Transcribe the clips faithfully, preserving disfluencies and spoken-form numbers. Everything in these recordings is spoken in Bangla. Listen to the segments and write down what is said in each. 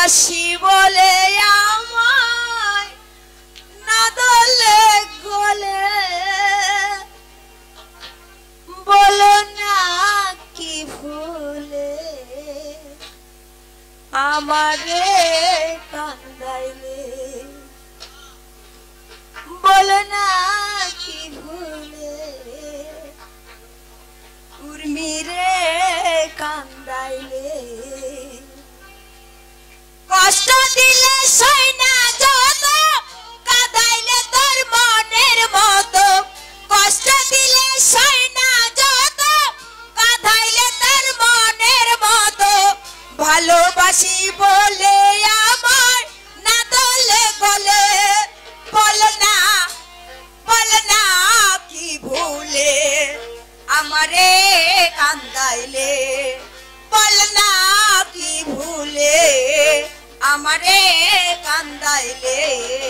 ভালোবাসি বলে আমায় না দলে গলে বলো না কি ভুলে আমারে কান্দাইলে বলো না কি ভুলে উর্মিরে কান্দাইলে কষ্ট দিলে সই না যত কাঁদাইলে তোর মনের মতো কষ্ট দিলে সই না যত কাঁদাইলে তোর মনের মতো ভালোবাসি বলে আমার না দলে গলে বল না বল না কি ভুলে আমারে কান্দাইলে বল না কি ভুলে আমারে কান্দাইলে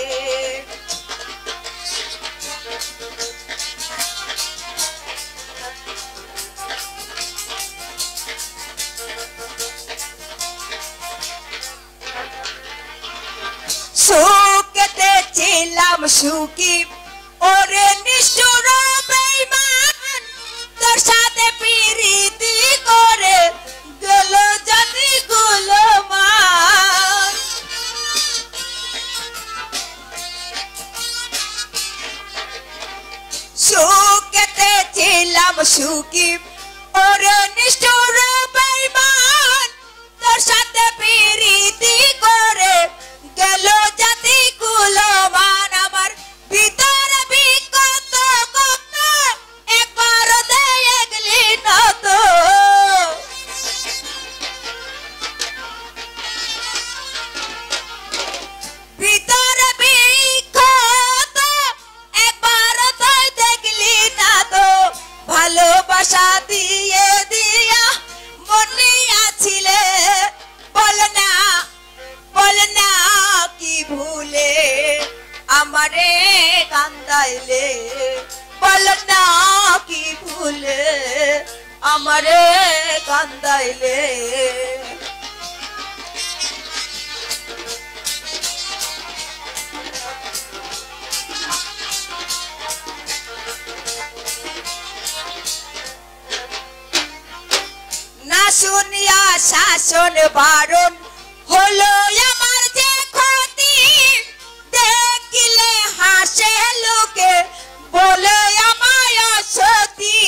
সুখেতে ছিলাম সুখী ওরে নিষ্ঠুর বেঈমান তোর সাথে প্রীতি করে গেল জাতি গুলমান সুখেতে ছিলাম সুখী ওরে নিষ্ঠুর বেঈমান তোর সাথে প্রীতি করে গেল জাতি গুলমান আমার ভিতরে বিকত কত একবার দেখলি না তো ভিতরে বিকত একবার দেখলি না তো ভালোবাসা দিয়ে দিয়া মনে আছিলে বল না বল না কি ভুলে আমারে কান্দাইলে বল না কি ভুলে আমারে কান্দাইলে না শুনিয়া শাসন বারণ হলো আমার যে ক্ষতি দেখিলে হাসে লোকে বলে আমায় সতী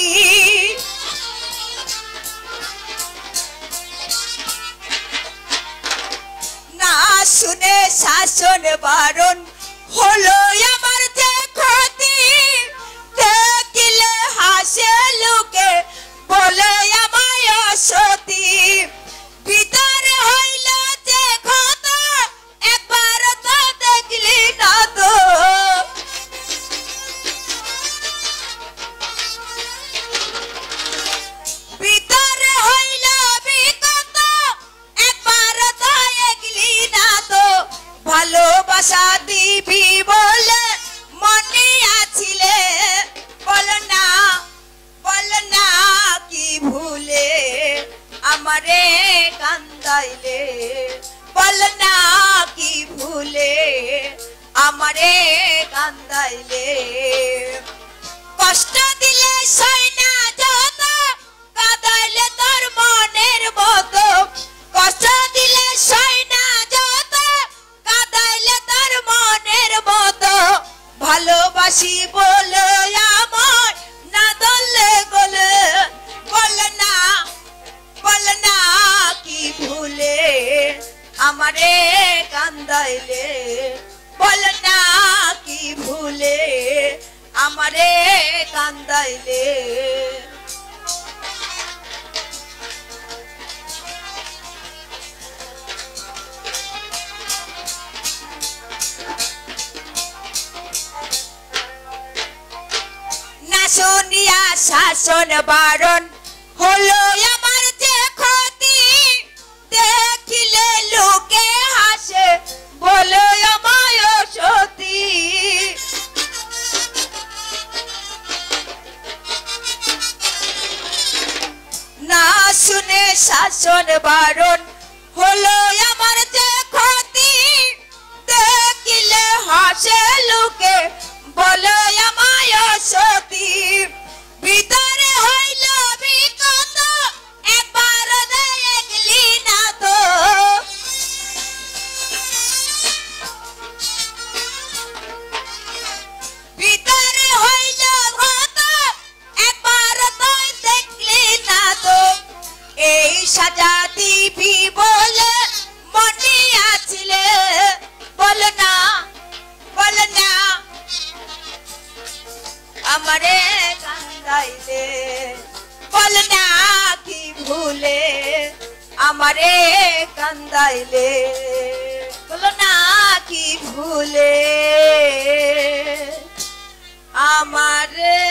না শুনে শাসন বারণ হলো আমার যে ক্ষতি দেখিলে হাসে লোকে বলে আমায় সতী ভিতরে হইল যে ক্ষত একবার তো দেখলি না তো ভিতরে হইল বিকত একবার তো দেখলি না তো ভালোবাসা দিবি বলে মনে আছিলে বল না বল না কি ভুলে আমারে কান্দাইলে বল না কি ভুলে আমারে কান্দাইলে কষ্ট দিলে সই না যত কাঁদাইলে তোর মনের মতো কষ্ট দিলে সই না যত কাঁদাইলে তোর মনের মতো ভালোবাসি বলে আমার না দলে গলে বল না বল না কি ভুলে আমারে কান্দাইলে বল না কি ভুলে আমারে কান্দাইলে না শুনিয়া শাসন বারণ হলো আমার যে ক্ষতি দেখিলে লোকে হাসে বলে আমায় সতী না শুনে শাসন বারণ হলো আমার যে হাসে লোকে বলো আমায় সতী ভিতরে হইল বিকত একবার দেখলি না তো ভিতরে হইল ঘত একবার তুই দেখলি না তো এই সাজা দিবি বলে মনে আছিলে বল না বল না আমারে কান্দাইলে বল না কি ভুলে আমারে কান্দাইলে বল না কি ভুলে আমারে